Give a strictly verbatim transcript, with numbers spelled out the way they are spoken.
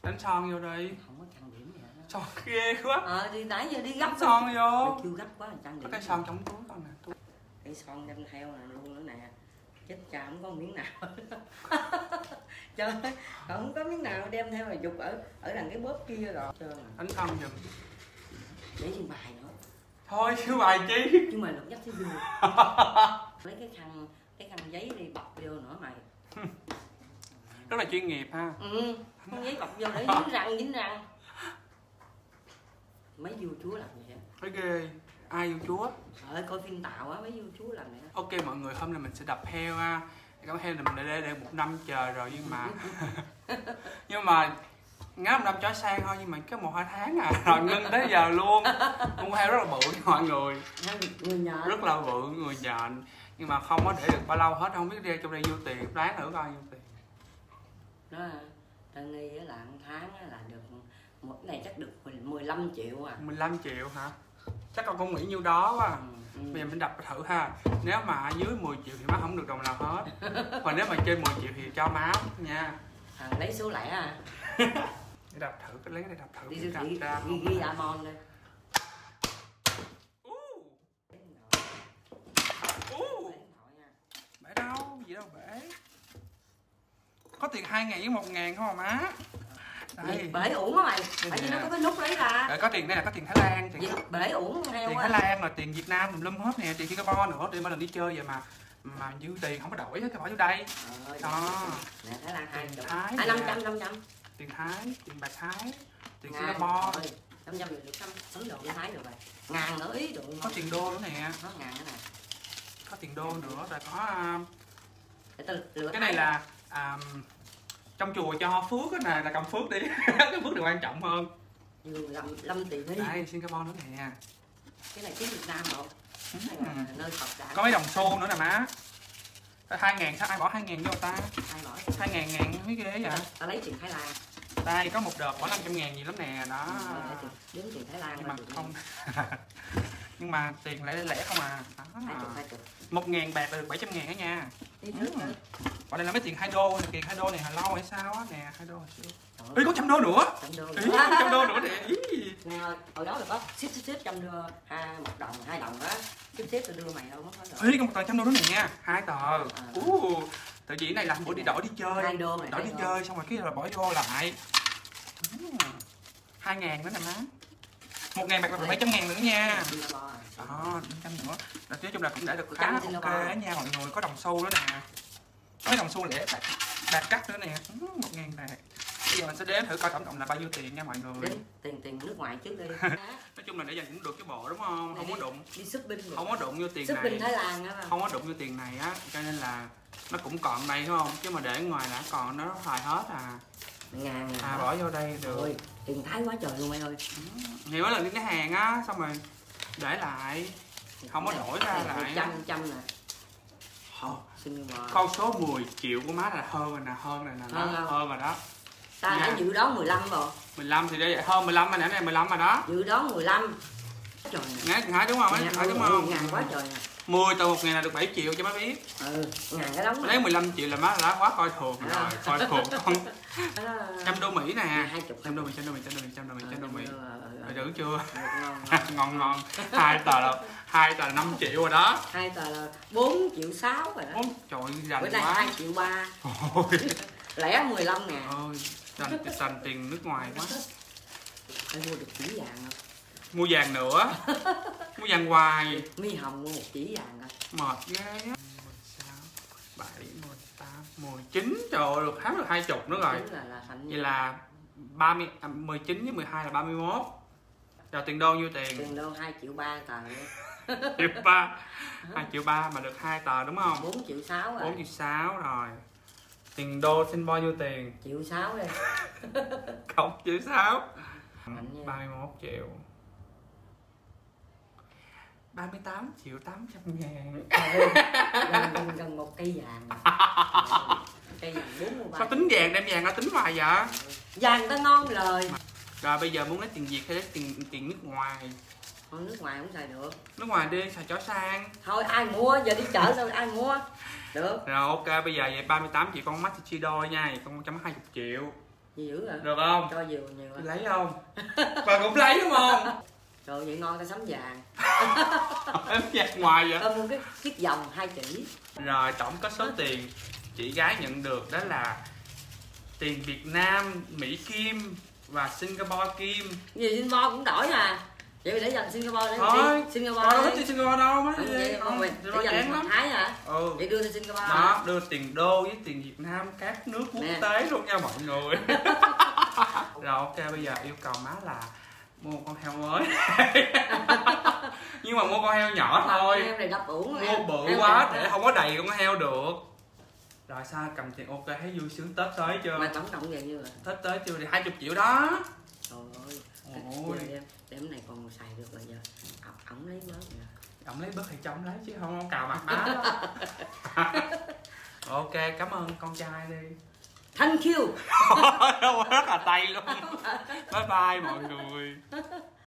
Đánh son vô đi. Không có trang điểm gì hết. Son ghê quá. Ờ thì nãy giờ đi gấp son vô. Chưa gấp quá trang điểm. Có cái son trong túi con nè. Cái son đem theo nè luôn nữa nè. Chết cha không có miếng nào. Trời ơi, không có miếng nào đem theo mà dục ở ở đằng cái bóp kia rồi. Đánh son giùm. Để xin bài nữa. Thôi chứ bài chi. Nhưng mà lực dắt thiếu vô. Lấy cái khăn cái khăn giấy đi bọc vô nữa mày. Rất là chuyên nghiệp ha. Ừ, khăn giấy bọc vô để dính răng dính răng. Mấy vua chúa làm vậy hả? Thấy ghê. Ai vua chúa? Trời coi phim Tàu á, mấy vua chúa làm vậy. Ok mọi người, hôm nay mình sẽ đập heo ha. Cái heo này mình đã để, để một năm chờ rồi nhưng mà nhưng mà ngắn một năm chó sang thôi, nhưng mà cái một hai tháng à rồi ngưng tới giờ luôn. Con heo rất là bự mọi người, người nhện rất là bự, người nhện, nhưng mà không có để được bao lâu hết, không biết ra trong đây nhiêu tiền, đoán thử coi nhiêu tiền. Nó Tân Nghi là một tháng là được một này chắc được mười lăm triệu à. mười lăm triệu hả? Chắc con con nghĩ nhiêu đó quá. Ừ, ừ. Bây giờ mình đập thử ha. Nếu mà dưới mười triệu thì má không được đồng nào hết. Còn nếu mà trên mười triệu thì cho má nha. Thằng lấy số lẻ à. Để đập thử, cái lấy cái này đập thử. Đi siêu thị ghi ghi amon đây. Bể đâu, gì đâu bể. Có tiền hai ngàn với một ngàn không mà má. Đây. Bể uổng á mày. Phải chứ nó có cái nút lấy ra. Để có tiền đây là có tiền Thái Lan, tiền bể uổng heo. Tiền Thái Lan là tiền Việt Nam tùm lum hết nè, tiền Singapore nữa, đi mỗi lần đi chơi vậy mà mà dư tiền không có đổi hết, cái bỏ vô đây. Ờ, đó. Nè Thái Lan hai tiền Thái. À, năm trăm năm trăm. Tiền Thái, tiền bạc Thái, tiền Singapore. năm trăm được trăm tấn đồ đi Thái được rồi. Ngàn nữa ý được. Có tiền đô nữa nè. Có ngàn nữa nè. Có tiền đô nữa, rồi có uh, cái này là um, trong chùa cho phước đó nè, là cầm phước đi. Cái phước điều quan trọng hơn. năm tỷ đi. Đây, Singapore nữa nè. Cái này tiếng Việt Nam không? Ừ. Nơi Phật đã. Có mấy đồng xu nữa nè má. Hai ngàn, sao ai bỏ hai ngàn vô ta? Ai bỏ hai ngàn ngàn mấy ghê vậy? Ta, ta lấy tiền Thái Lan. Đây có một đợt bỏ năm trăm ngàn gì lắm nè, đó. Ừ, đếm tiền Thái Lan nhưng mà không. Nhưng mà tiền lẻ lẻ không à. Một ngàn bạc là được bảy trăm ngàn đó nha. Đi trước ừ. Còn đây là mấy tiền hai đô, tiền hai đô này hồi lâu hay sao á nè, hai đô hồi xưa. Ý có trăm đô nữa. Trăm đô nữa. Ý, trăm đô nữa nè. Ý. Hồi đó là có xếp xếp xếp trăm đô, hai một đồng, hai đồng đó. Xếp xếp tôi đưa mày đâu mất hết rồi. Ý có một tờ trăm đô nữa nè, hai tờ. À. Uh, tự vì này là bữa đi đổi đi chơi. Hai đô này. Đổi đi đô. Chơi xong rồi cái là bỏ vô lại. Hai ngàn nữa nè má. Một ngàn bạc là bảy trăm ngàn nữa nha. Đó, trăm nữa. Nói chung là cũng đã được khá ok đó nha mọi người, có đồng xu nữa nè. Mấy đồng xu lẻ bạc, bạc cắt nữa nè, một ngàn bạc. Bây giờ mình sẽ đếm thử coi tổng cộng là bao nhiêu tiền nha mọi người. Đếm tiền tiền nước ngoài trước đi. Nói chung là để dành cũng được cái bộ đúng không? Không đi, có đụng. Đi shopping. Không có đụng vô tiền shopping này. Thái Lan á. Không có đụng vô tiền này á, cho nên là nó cũng còn đây đúng không? Chứ mà để ngoài là còn nó xài hết à. Ngàn à. À bỏ vô đây được. Ôi, tiền Thái quá trời luôn mày ơi. Thì mỗi lần đi cái hàng á, xong rồi để lại, không có đổi ra lại. Trăm trăm nè. Con số mười triệu của má là hơn rồi nè, hơn rồi nè, hơn, hơn rồi đó. Ta đã dự đoán mười lăm rồi. mười lăm thì đây hơn mười lăm, này này mười lăm rồi đó. Dự đoán mười lăm. Trời nè. Ngái đúng không? Ngái đúng không? Ngàn quá trời nè. mười tờ một ngàn là được bảy triệu cho má biết. Ừ, ngàn cái đóng. Lấy mười lăm triệu là má đã quá coi thường rồi, coi thường con. Trăm đô Mỹ nè. Trăm đô Mỹ, trăm đô Mỹ, trăm đô Mỹ, trăm đô Mỹ, trăm đô Mỹ. Rồi giữ chưa? Ngon ngon. Hai tờ là hai tờ là năm triệu rồi đó. Hai tờ là bốn triệu sáu rồi đó. Trời ơi, rành bữa nay quá. hai triệu ba. Lẻ mười lăm ngàn. Ôi, rành rành tiền nước ngoài quá. Phải mua được chỉ vàng không? Mua vàng nữa. Mua vàng hoài. Mi Hồng mua một chỉ vàng rồi. Mệt ghê á. mười sáu, bảy, mười tám, mười chín. Trời ơi, được khám được hai chục nữa rồi. Là, là thành vậy là ba mươi, à, mười chín với mười hai là ba mươi mốt. Rồi tiền đô nhiêu tiền? Tiền đô hai triệu ba tờ. Triệu ba. hai triệu ba mà được hai tờ đúng không? bốn triệu sáu rồi. bốn triệu sáu rồi. Tiền đô xin bao nhiêu tiền? Triệu sáu đi. Không, triệu sáu. ba mươi mốt triệu. ba mươi tám triệu tám trăm ngàn. Gần, gần, gần một cây vàng. Cây vàng bốn mươi ba. Sao tính vàng đem vàng ra tính hoài vậy? Vàng ta ngon lời. Rồi bây giờ muốn lấy tiền Việt hay lấy tiền tiền nước ngoài? Thôi nước ngoài không xài được. Nước ngoài đi, xài chó sang. Thôi ai mua, giờ đi chợ sao ai mua. Được. Rồi ok, bây giờ vậy ba mươi tám triệu con mắt thì chia đôi nha, con cho mất hai mươi triệu. Gì dữ rồi. Được không? Cho nhiều nhiều quá. Lấy không? Bà cũng lấy đúng không? Trời vậy ngon ta sắm vàng. Em vàng ngoài vậy? Tao mua cái chiếc vòng hai chỉ. Rồi tổng có số tiền chị gái nhận được đó là tiền Việt Nam, Mỹ Kim và Singapore Kim. Gì Singapore cũng đổi à. Vậy để dành Singapore để Thôi, đi. Singapore đâu có đi. đi Singapore đâu mấy Không, đi. vậy Không, không, để Singapore chán dành lắm. Thái hả? Ừ. Vậy đưa đi Singapore. Đó, đưa tiền đô với tiền Việt Nam các nước quốc Nè. tế luôn nha mọi người. Rồi ok, bây giờ yêu cầu má là mua một con heo mới. Nhưng mà mua con heo nhỏ thôi. Heo này đập uổng rồi. Mua bự Heo quá này- để không có đầy con heo được. Rồi sao cầm tiền ok thấy vui sướng Tết tới chưa? Mà tổng cộng về nhiêu rồi? Tết tới chưa thì hai mươi triệu đó. Trời ơi. Ôi. Giờ đem, đem này còn xài được rồi giờ. Ổng, ổng lấy bớt nè. Ông lấy bớt thì chồng lấy chứ không ông cào mặt má đó. Ok, cảm ơn con trai đi. Thank you. Rất là tay luôn. Bye bye mọi người.